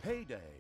Payday.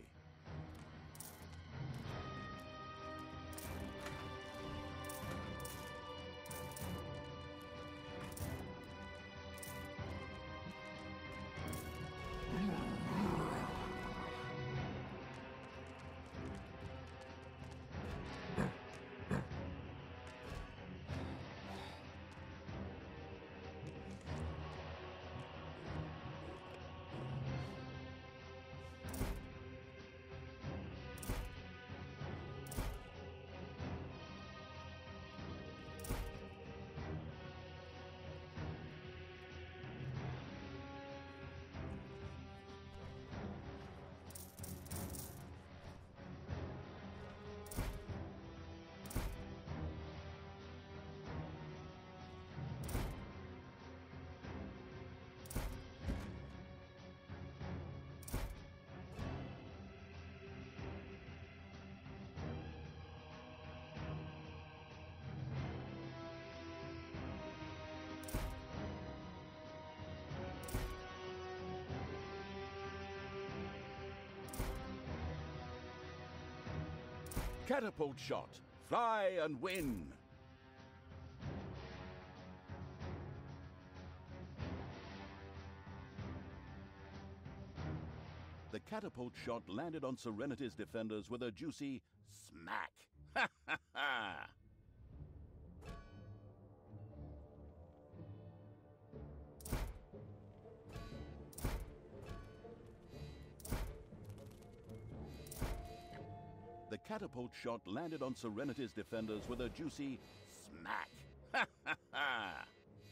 Catapult shot. Fly and win. The catapult shot landed on Serenity's defenders with a juicy smack. Ha ha ha! The catapult shot landed on Serenity's defenders with a juicy smack. Ha ha ha!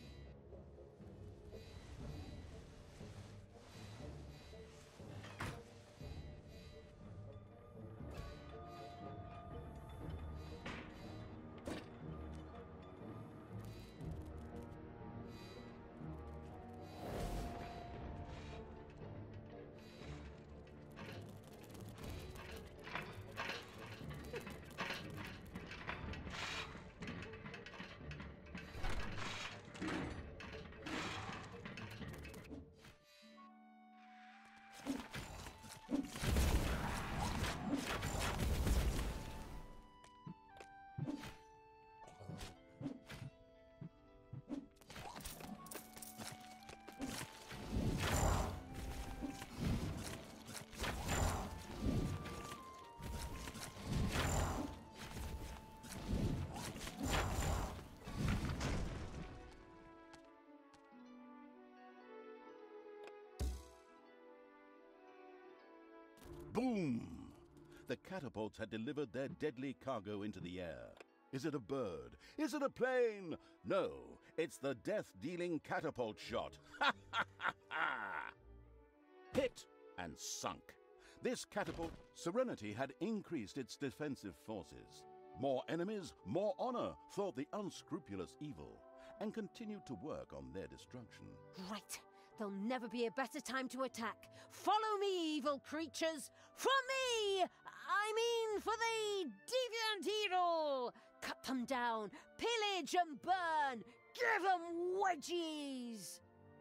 Boom! The catapults had delivered their deadly cargo into the air. Is it a bird? Is it a plane? No, it's the death-dealing catapult shot. Ha ha ha ha! Hit and sunk. This catapult, Serenity had increased its defensive forces. More enemies, more honor, thought the unscrupulous evil, and continued to work on their destruction. Right. There'll never be a better time to attack. Follow me, evil creatures. For me! I mean for the deviant evil! Cut them down, pillage and burn. Give them wedgies!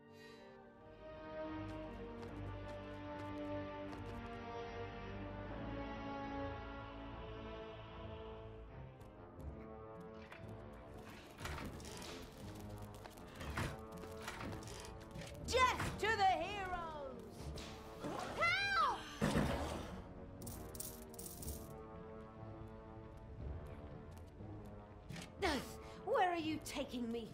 Death to the heroes! Help! Where are you taking me?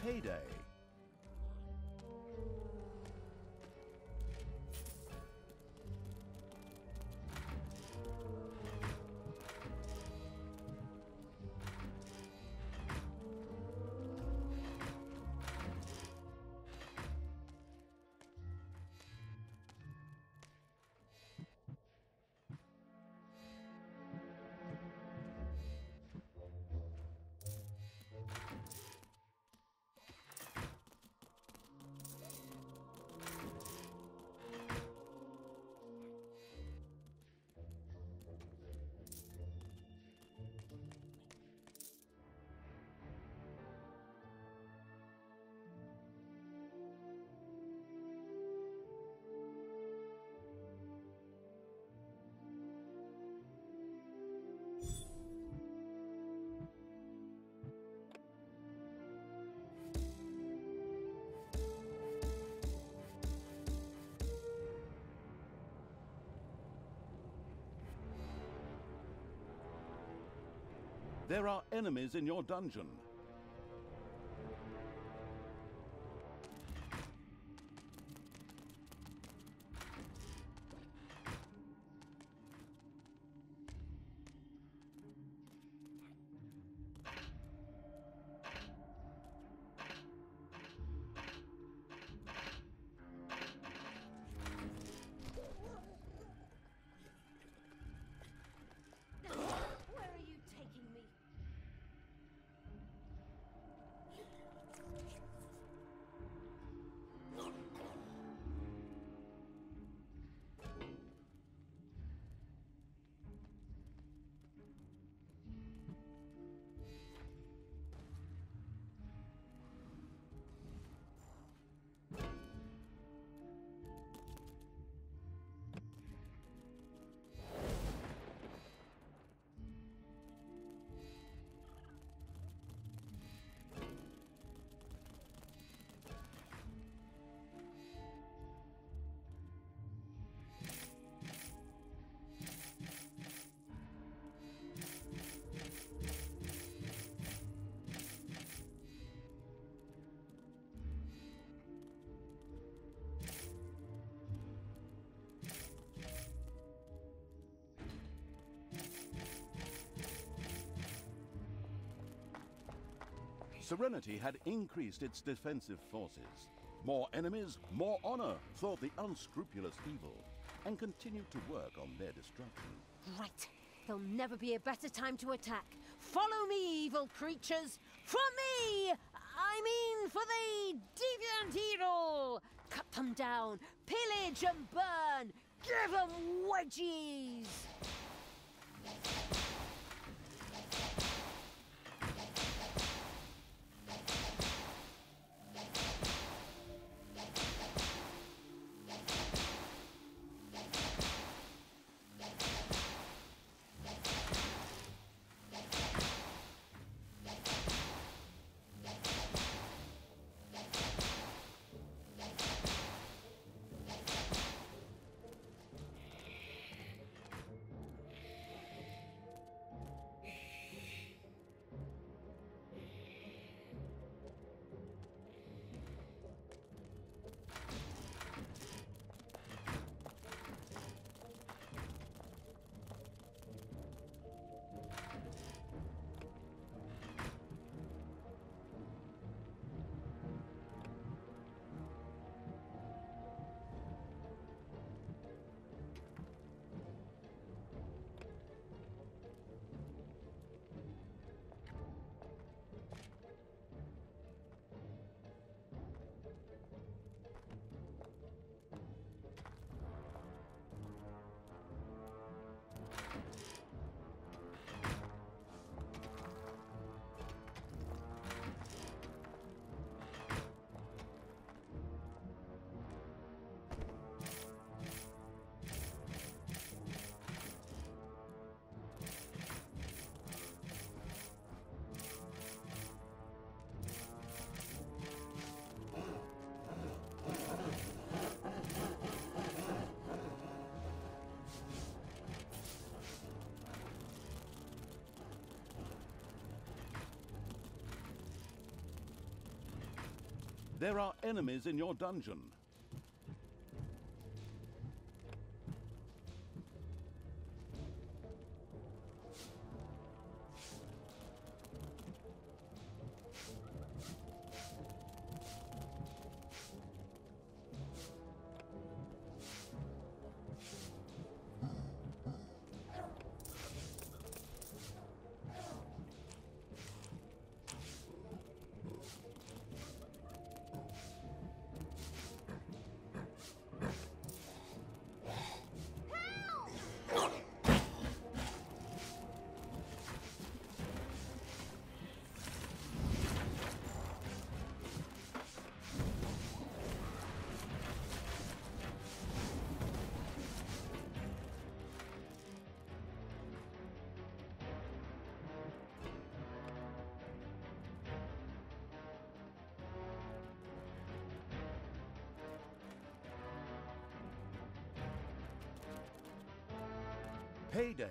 heyday. There are enemies in your dungeon. Where are you taking me? Serenity had increased its defensive forces. More enemies, more honor, thought the unscrupulous evil, and continued to work on their destruction. Right. There'll never be a better time to attack. Follow me, evil creatures. From me! I mean for the deviant evil! Cut them down, pillage and burn! Give them wedgies! There are enemies in your dungeon. Payday.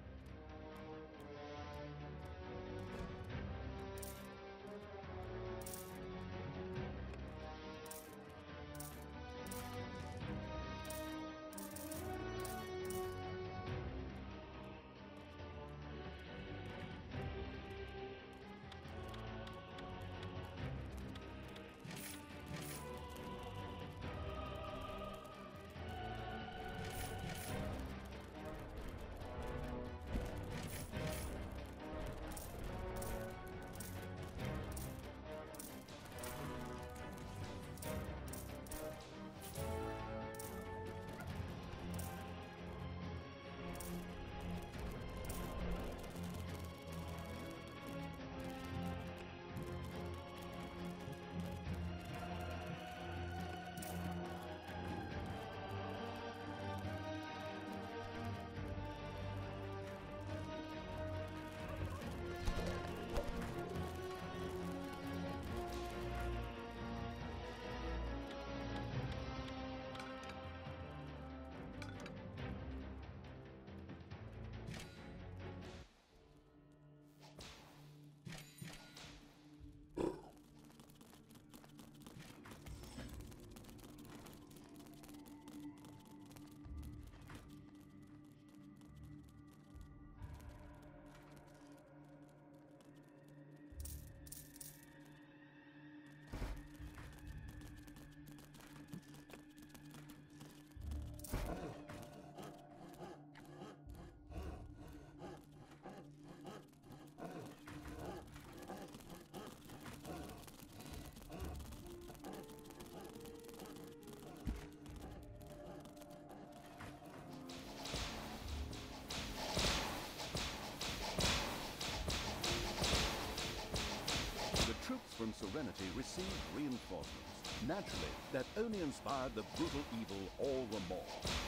From Serenity received reinforcements. Naturally, that only inspired the brutal evil all the more.